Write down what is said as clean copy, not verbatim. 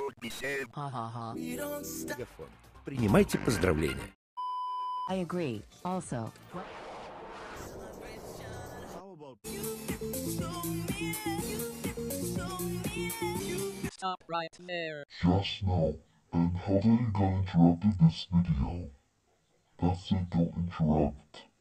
Ха-ха-ха. Принимайте поздравления. I agree. Also, what? Stop right there. Just now. And how did you got interrupted this video? That's it, don't interrupt.